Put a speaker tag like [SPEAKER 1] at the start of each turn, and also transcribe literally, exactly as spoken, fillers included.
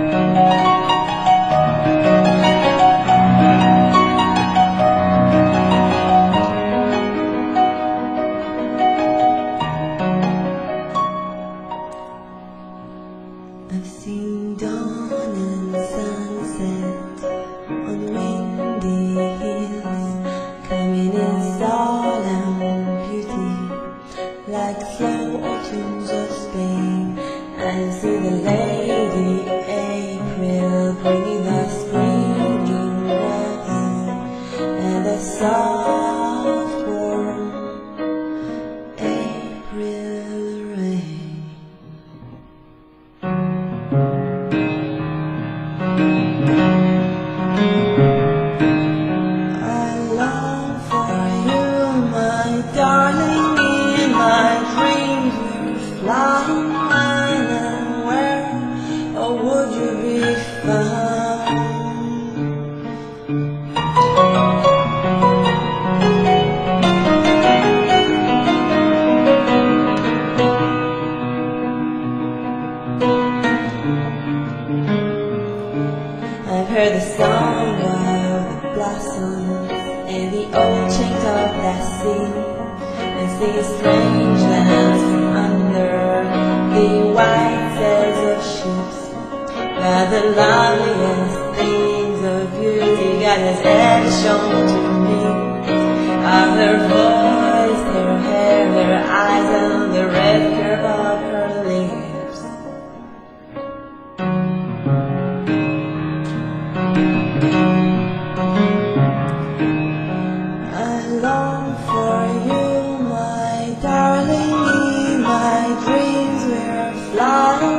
[SPEAKER 1] I've seen dawn and sunset on windy hills, coming in solemn beauty, like slow tunes of Spain. I see the Lady April bringing the springing grass and the soft warm April rain. I long for you, my darling, in my dreams we're flying when and where, or would you be found? I've heard the song of the blossoms and the old chant of that sea, and see strange lands from under the white sails of ships, where the loveliest things of beauty God has ever shown to me are her voice, her hair, her eyes, and the red curve of her lips. I long for you, my darling, in my dreams we're flying